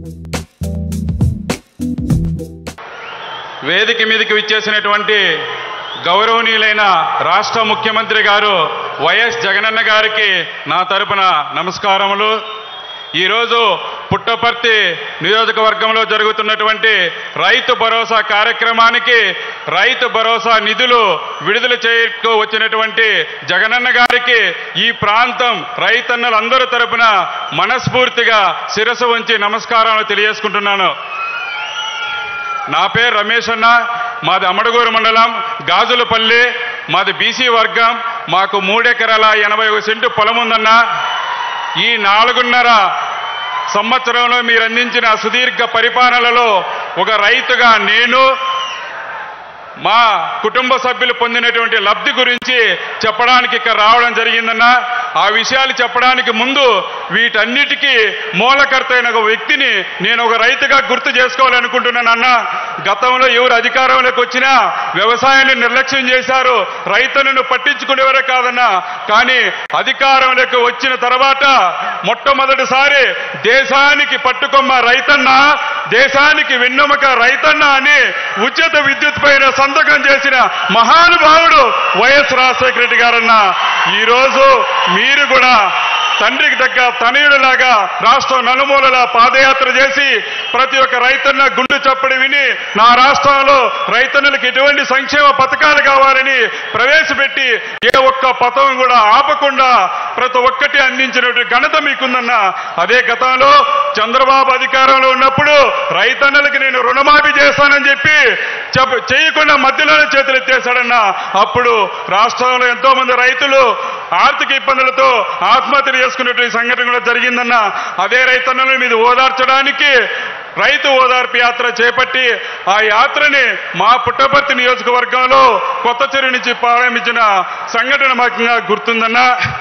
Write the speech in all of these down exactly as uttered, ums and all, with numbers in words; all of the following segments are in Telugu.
వేదిక మీదకి విచ్చేసినటువంటి గౌరవనీయులైన రాష్ట్ర ముఖ్యమంత్రి గారు వైఎస్ జగనన్న గారికి నా తరపున నమస్కారములు. ఈరోజు పుట్టపర్తి నియోజకవర్గంలో జరుగుతున్నటువంటి రైతు భరోసా కార్యక్రమానికి రైతు భరోసా నిధులు విడుదల చేయకు వచ్చినటువంటి జగనన్న గారికి ఈ ప్రాంతం రైతన్నలందరి తరపున మనస్ఫూర్తిగా శిరస్సు ఉంచి నమస్కారాలు తెలియజేసుకుంటున్నాను. నా పేరు రమేష్ అన్న, మాది అమడగూరు మండలం గాజులపల్లి, మాది బీసీ వర్గం. మాకు మూడెకరాల ఎనభై ఒక సెంటు పొలం ఉందన్న. ఈ నాలుగున్నర సంవత్సరంలో మీరు అందించిన సుదీర్ఘ పరిపాలనలో ఒక రైతుగా నేను మా కుటుంబ సభ్యులు పొందినటువంటి లబ్ధి గురించి చెప్పడానికి ఇక్కడ రావడం జరిగిందన్న. ఆ విషయాలు చెప్పడానికి ముందు వీటన్నిటికీ మూలకర్త అయిన ఒక వ్యక్తిని నేను ఒక రైతుగా గుర్తు చేసుకోవాలనుకుంటున్నానన్న. గతంలో ఎవరు అధికారంలోకి వచ్చినా వ్యవసాయాన్ని నిర్లక్ష్యం చేశారు, రైతులను పట్టించుకునేవారే కాదన్న. కానీ అధికారంలోకి వచ్చిన తర్వాత మొట్టమొదటిసారి దేశానికి పట్టుకొమ్మ రైతన్న, దేశానికి వెన్నెముక రైతన్న అని ఉచిత విద్యుత్ పైన సంతకం చేసిన మహానుభావుడు వైఎస్ రాజశేఖర రెడ్డి గారన్న. ఈరోజు మీరు కూడా తండ్రికి తగ్గ తనయుడిలాగా రాష్ట్రం నలుమూలలా పాదయాత్ర చేసి ప్రతి ఒక్క రైతన్న గుండు చప్పుడు విని నా రాష్ట్రంలో రైతన్నులకు ఎటువంటి సంక్షేమ పథకాలు కావాలని ప్రవేశపెట్టి ఏ ఒక్క పథకం కూడా ఆపకుండా ప్రతి ఒక్కటి అందించినటువంటి ఘనత మీకుందన్న. అదే గతంలో చంద్రబాబు అధికారంలో ఉన్నప్పుడు రైతన్నలకి నేను రుణమాఫీ చేస్తానని చెప్పి చేయకుండా మధ్యలోనే చేతులు ఎత్తేశాడన్న. అప్పుడు రాష్ట్రంలో ఎంతో మంది రైతులు ఆర్థిక ఇబ్బందులతో ఆత్మహత్యలు చేసుకున్నటువంటి సంఘటన కూడా జరిగిందన్న. అదే రైతన్నల మీద ఓదార్చడానికి రైతు ఓదార్పు యాత్ర చేపట్టి ఆ యాత్రని మా పుట్టపర్తి నియోజకవర్గంలో కొత్త చెరువు నుంచి ప్రారంభించిన సంఘటన మాకు గుర్తుందన్న.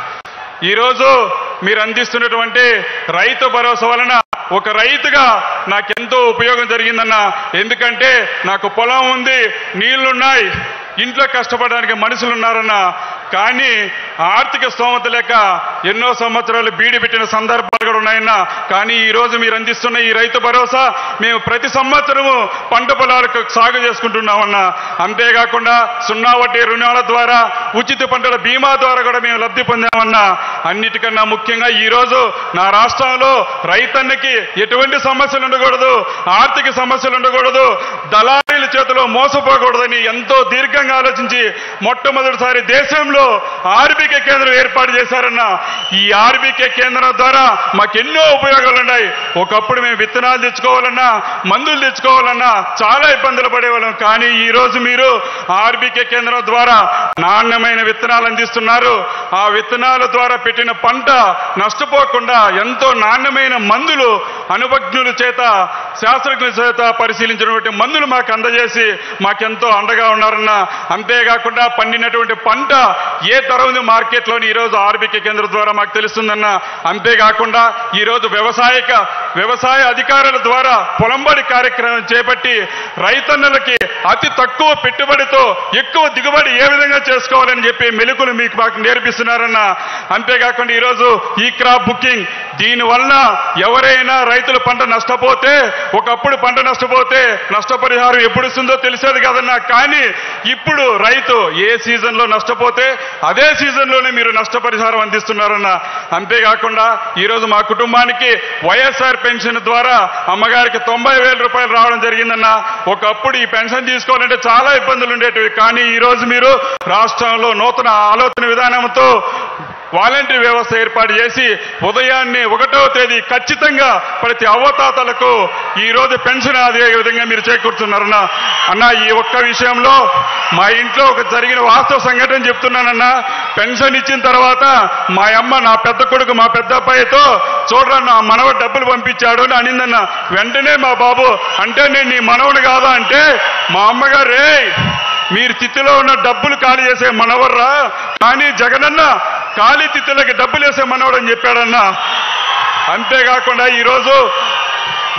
ఈరోజు మీరు అందిస్తున్నటువంటి రైతు భరోసా వలన ఒక రైతుగా నాకెంతో ఉపయోగం జరిగిందన్న. ఎందుకంటే నాకు పొలం ఉంది, నీళ్లున్నాయి, ఇంట్లో కష్టపడడానికి మనుషులు ఉన్నారన్న. కానీ ఆర్థిక స్తోమత లేక ఎన్నో సంవత్సరాలు బీడి పెట్టిన సందర్భాలు కూడా ఉన్నాయన్న. కానీ ఈరోజు మీరు అందిస్తున్న ఈ రైతు భరోసా మేము ప్రతి సంవత్సరము పంట పొలాలకు సాగు చేసుకుంటున్నామన్న. అంతేకాకుండా సున్నా వడ్డీ రుణాల ద్వారా, ఉచిత పంటల బీమా ద్వారా కూడా మేము లబ్ధి పొందామన్నా. అన్నిటికన్నా ముఖ్యంగా ఈరోజు నా రాష్ట్రంలో రైతన్నకి ఎటువంటి సమస్యలు ఉండకూడదు, ఆర్థిక సమస్యలు ఉండకూడదు, దళారీల చేతిలో మోసపోకూడదని ఎంతో దీర్ఘంగా ఆలోచించి మొట్టమొదటిసారి దేశంలో ఆర్బీకే కేంద్రం ఏర్పాటు చేశారన్న. ఈ ఆర్బీకే కేంద్రం ద్వారా మాకు ఎన్నో ఉపయోగాలు ఉన్నాయి. ఒకప్పుడు మేము విత్తనాలు తెచ్చుకోవాలన్నా, మందులు తెచ్చుకోవాలన్నా చాలా ఇబ్బందులు పడేవాళ్ళం. కానీ ఈ రోజు మీరు ఆర్బీకే కేంద్రం ద్వారా నాణ్యమైన విత్తనాలు అందిస్తున్నారు. ఆ విత్తనాల ద్వారా పెట్టిన పంట నష్టపోకుండా ఎంతో నాణ్యమైన మందులు అనుభజ్ఞుల చేత, శాస్త్రజ్ఞుల చేత పరిశీలించినటువంటి మందులు మాకు అందజేసి మాకెంతో అండగా ఉన్నారన్న. అంతేకాకుండా పండినటువంటి పంట ఏ ధర ఉంది మార్కెట్లోని ఈరోజు ఆర్బీకే కేంద్రం ద్వారా మాకు తెలుస్తుందన్న. అంతేకాకుండా ఈరోజు వ్యవసాయక వ్యవసాయ అధికారుల ద్వారా పొలంబడి కార్యక్రమం చేపట్టి రైతన్నలకి అతి తక్కువ పెట్టుబడితో ఎక్కువ దిగుబడి ఏ విధంగా చేసుకోవాలని చెప్పి మెలకులు మీకు మాకు నేర్పిస్తున్నారన్న. అంతేకాకుండా ఈరోజు ఈ క్రాప్ బుకింగ్, దీనివల్ల ఎవరైనా రైతులు పంట నష్టపోతే, ఒకప్పుడు పంట నష్టపోతే నష్టపరిహారం ఎప్పుడు ఇస్తుందో తెలిసేది కదన్నా. కానీ ఇప్పుడు రైతు ఏ సీజన్లో నష్టపోతే అదే సీజన్లోనే మీరు నష్టపరిహారం అందిస్తున్నారన్న. అంతేకాకుండా ఈరోజు మా కుటుంబానికి వైఎస్ఆర్ పెన్షన్ ద్వారా అమ్మగారికి తొంభై వేల రూపాయలు రావడం జరిగిందన్న. ఒకప్పుడు ఈ పెన్షన్ తీసుకోవాలంటే చాలా ఇబ్బందులు ఉండేటివి. కానీ ఈరోజు మీరు రాష్ట్రంలో నూతన ఆలోచన విధానంతో వాలంటరీ వ్యవస్థ ఏర్పాటు చేసి ఉదయాన్నే ఒకటో తేదీ ఖచ్చితంగా ప్రతి అవ్వతాతలకు ఈరోజు పెన్షన్ అదే విధంగా మీరు చేకూరుతున్నారన్న. అన్న, ఈ ఒక్క విషయంలో మా ఇంట్లో ఒక జరిగిన వాస్తవ సంఘటన చెప్తున్నానన్నా. పెన్షన్ ఇచ్చిన తర్వాత మా అమ్మ నా పెద్ద కొడుకు మా పెద్ద అబ్బాయితో చూడరన్న మనవ డబ్బులు పంపించాడు అని అనిందన్న. వెంటనే మా బాబు, అంటే నేను నీ మనవుడు కాదా అంటే మా అమ్మగారే, మీరు తిత్తిలో ఉన్న డబ్బులు ఖాళీ చేసే మనవర్రా, కానీ జగనన్న ఖాళీ తిత్తులకి డబ్బులు వేసే మనవడు అని చెప్పాడన్నా. అంతేకాకుండా ఈరోజు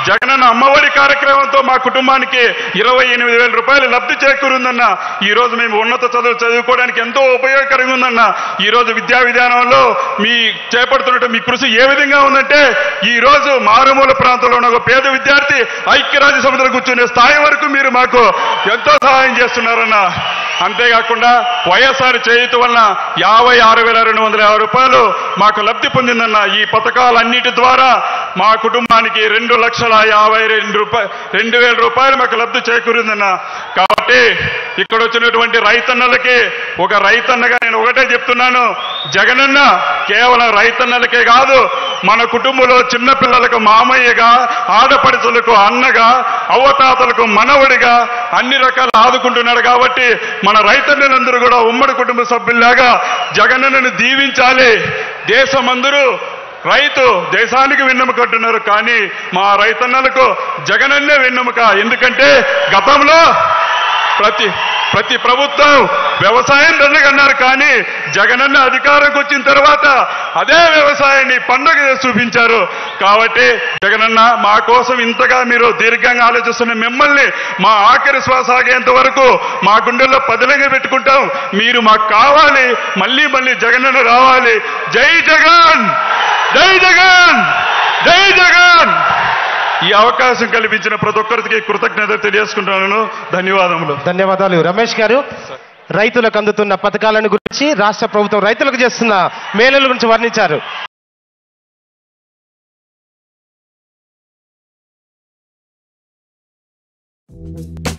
జగనన్న అమ్మఒడి కార్యక్రమంతో మా కుటుంబానికి ఇరవై ఎనిమిది వేల రూపాయలు లబ్ధి చేకూరుందన్న. ఈ రోజు మేము ఉన్నత చదువులు చదువుకోవడానికి ఎంతో ఉపయోగకరంగా ఉందన్న. ఈ రోజు విద్యా విధానంలో మీ చేపడుతున్నట్టు మీ కృషి ఏ విధంగా ఉందంటే, ఈ రోజు మారుమూల ప్రాంతంలో ఉన్న ఒక పేద విద్యార్థి ఐక్యరాజ్య సమితిలో కూర్చునే స్థాయి వరకు మీరు మాకు ఎంతో సహాయం చేస్తున్నారన్న. అంతేకాకుండా వైఎస్ఆర్ చేయుత వలన యాభై ఆరు వేల రెండు వందల యాభై రూపాయలు మాకు లబ్ధి పొందిందన్న. ఈ పథకాలన్నిటి ద్వారా మా కుటుంబానికి రెండు లక్షల యాభై రెండు రూపాయలు రెండు వేల రూపాయలు మాకు లబ్ధి చేకూరిందన్న. కాబట్టి ఇక్కడ వచ్చినటువంటి రైతన్నలకి ఒక రైతన్నగా నేను ఒకటే చెప్తున్నాను, జగనన్న కేవలం రైతన్నలకే కాదు, మన కుటుంబంలో చిన్నపిల్లలకు మామయ్యగా, ఆడపడుచులకు అన్నగా, అవ్వతాతలకు మనవడిగా అన్ని రకాలు ఆదుకుంటున్నాడు. కాబట్టి మన రైతన్నలందరూ కూడా ఉమ్మడి కుటుంబ సభ్యుల్లాగా జగనన్నను దీవించాలి. దేశమందరూ రైతు దేశానికి వెన్నెముక అంటున్నారు, కానీ మా రైతన్నలకు జగనన్నే వెన్నెముక. ఎందుకంటే గతంలో ప్రతి ప్రతి ప్రభుత్వం వ్యవసాయం దండగన్నారు, కానీ జగనన్న అధికారంకి వచ్చిన తర్వాత అదే వ్యవసాయాన్ని పండుగ చూపించారు. కాబట్టి జగనన్న మా కోసం ఇంతగా మీరు దీర్ఘంగా ఆలోచిస్తున్న మిమ్మల్ని మా ఆఖరి శ్వాస ఆగేంత వరకు మా గుండెల్లో పదిలంగా పెట్టుకుంటాం. మీరు మాకు కావాలి, మళ్ళీ మళ్ళీ జగనన్న రావాలి. జై జగన్, జై జగన్, జై జగన్. ఈ అవకాశం కల్పించిన ప్రతి ఒక్కరికి కృతజ్ఞత తెలియజేసుకుంటున్నాను. ధన్యవాదములు. ధన్యవాదాలు రమేష్ గారు. రైతులకు అందుతున్న పథకాలను గురించి, రాష్ట్ర ప్రభుత్వం రైతులకు చేస్తున్న మేలుల గురించి వర్ణించారు.